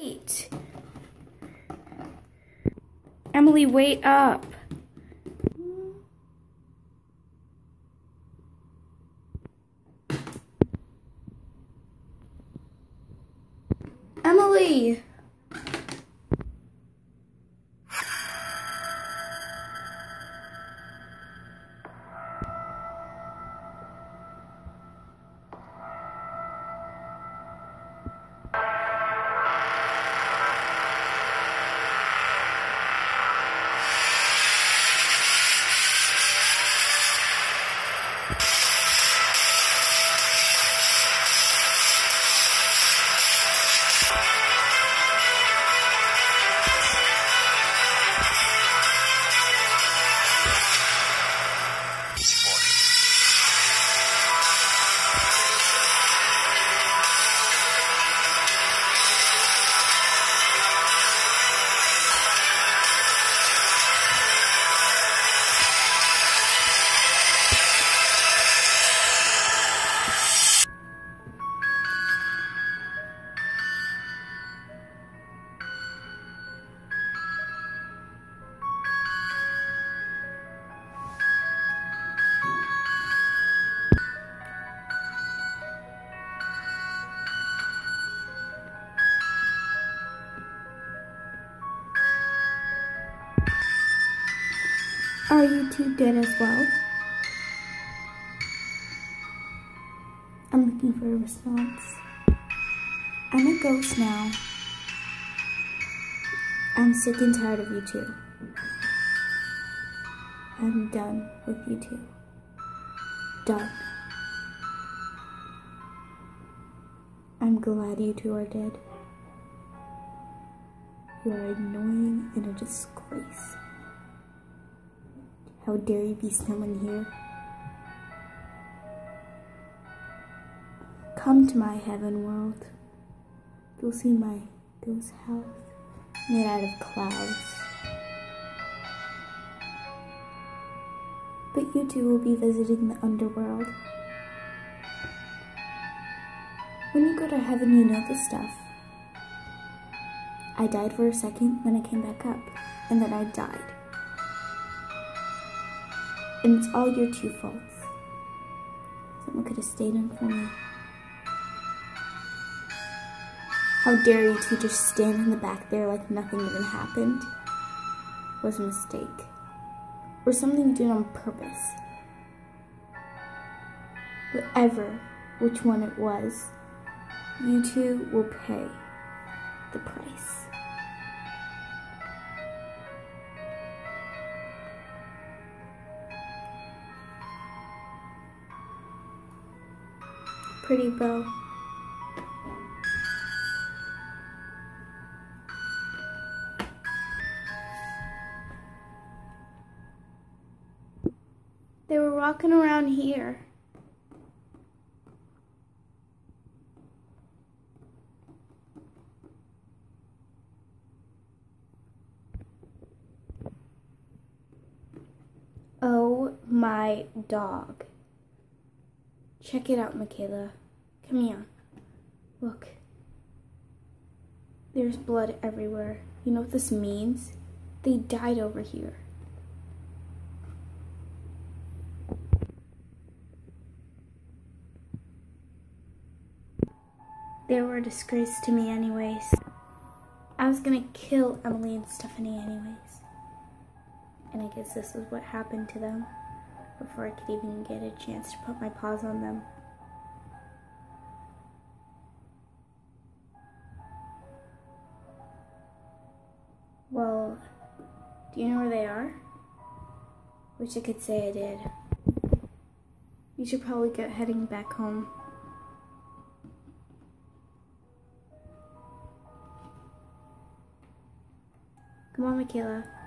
Wait. Emily, wait up. Emily! Are you two dead as well? I'm looking for a response. I'm a ghost now. I'm sick and tired of you two. I'm done with you two. Done. I'm glad you two are dead. You are annoying and a disgrace. How dare you be snoring here? Come to my heaven world. You'll see my ghost house made out of clouds. But you two will be visiting the underworld. When you go to heaven, you know this stuff. I died for a second, then I came back up, and then I died. And it's all your two faults. Someone could have stayed in for me. How dare you two just stand in the back there like nothing even happened? It was a mistake. Or something you did on purpose. Whatever, which one it was, you two will pay the price. Pretty bow. They were walking around here. Oh my dog. Check it out, Michaela. Come here. Look. There's blood everywhere. You know what this means? They died over here. They were a disgrace to me anyways. I was gonna kill Emily and Stephanie anyways. And I guess this is what happened to them before I could even get a chance to put my paws on them. Well, do you know where they are? Wish I could say I did. You should probably get heading back home. Come on, Michaela.